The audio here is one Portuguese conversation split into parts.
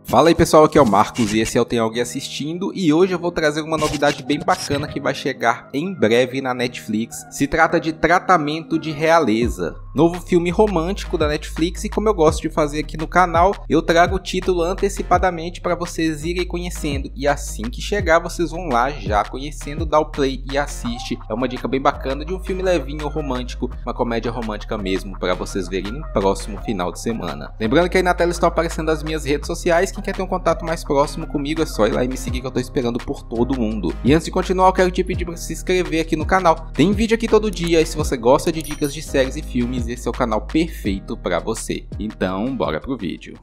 Fala aí pessoal, aqui é o Marcos e esse é o Tem Alguém Assistindo, e hoje eu vou trazer uma novidade bem bacana que vai chegar em breve na Netflix. Se trata de Tratamento de Realeza, novo filme romântico da Netflix, e como eu gosto de fazer aqui no canal, eu trago o título antecipadamente para vocês irem conhecendo, e assim que chegar vocês vão lá já conhecendo, dá o play e assiste. É uma dica bem bacana de um filme levinho romântico, uma comédia romântica mesmo, para vocês verem no próximo final de semana. Lembrando que aí na tela estão aparecendo as minhas redes sociais. Quem quer ter um contato mais próximo comigo é só ir lá e me seguir, que eu tô esperando por todo mundo. E antes de continuar, eu quero te pedir para se inscrever aqui no canal. Tem vídeo aqui todo dia, e se você gosta de dicas de séries e filmes, esse é o canal perfeito para você. Então, bora pro vídeo.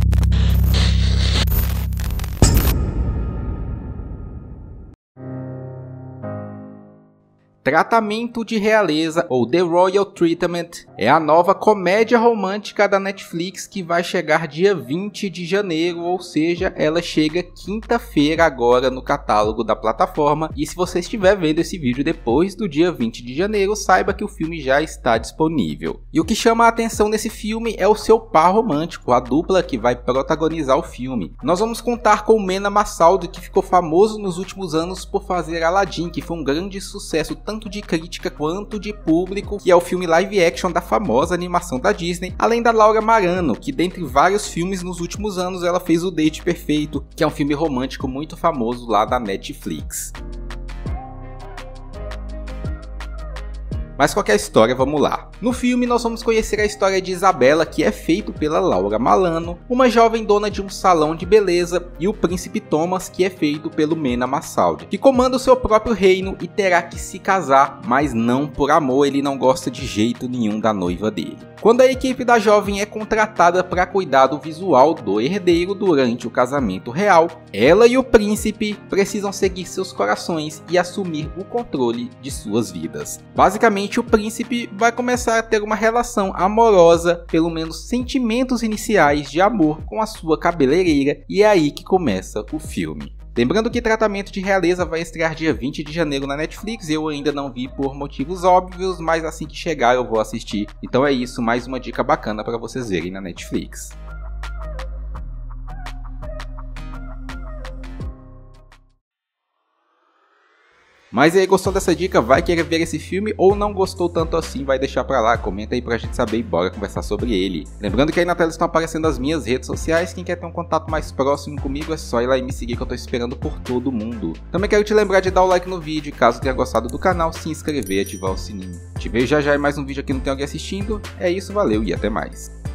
Tratamento de Realeza, ou The Royal Treatment, é a nova comédia romântica da Netflix que vai chegar dia 20 de janeiro, ou seja, ela chega quinta-feira agora no catálogo da plataforma. E se você estiver vendo esse vídeo depois do dia 20 de janeiro, saiba que o filme já está disponível. E o que chama a atenção nesse filme é o seu par romântico, a dupla que vai protagonizar o filme. Nós vamos contar com Mena Massoud, que ficou famoso nos últimos anos por fazer Aladdin, que foi um grande sucesso tanto de crítica quanto de público, que é o filme live action da famosa animação da Disney, além da Laura Marano, que dentre vários filmes nos últimos anos ela fez O Date Perfeito, que é um filme romântico muito famoso lá da Netflix. Mas qual que é a história? Vamos lá. No filme nós vamos conhecer a história de Isabela, que é feito pela Laura Marano, uma jovem dona de um salão de beleza, e o príncipe Thomas, que é feito pelo Mena Massoud, que comanda o seu próprio reino e terá que se casar, mas não por amor, ele não gosta de jeito nenhum da noiva dele. Quando a equipe da jovem é contratada para cuidar do visual do herdeiro durante o casamento real, ela e o príncipe precisam seguir seus corações e assumir o controle de suas vidas. Basicamente, o príncipe vai começar a ter uma relação amorosa, pelo menos sentimentos iniciais de amor, com a sua cabeleireira, e é aí que começa o filme. Lembrando que Tratamento de Realeza vai estrear dia 20 de janeiro na Netflix, eu ainda não vi por motivos óbvios, mas assim que chegar eu vou assistir. Então é isso, mais uma dica bacana para vocês verem na Netflix. Mas aí, gostou dessa dica? Vai querer ver esse filme ou não gostou tanto assim? Vai deixar pra lá, comenta aí pra gente saber e bora conversar sobre ele. Lembrando que aí na tela estão aparecendo as minhas redes sociais, quem quer ter um contato mais próximo comigo é só ir lá e me seguir, que eu tô esperando por todo mundo. Também quero te lembrar de dar o like no vídeo, caso tenha gostado do canal, se inscrever e ativar o sininho. Te vejo já em mais um vídeo aqui no Tem Alguém Assistindo. É isso, valeu e até mais.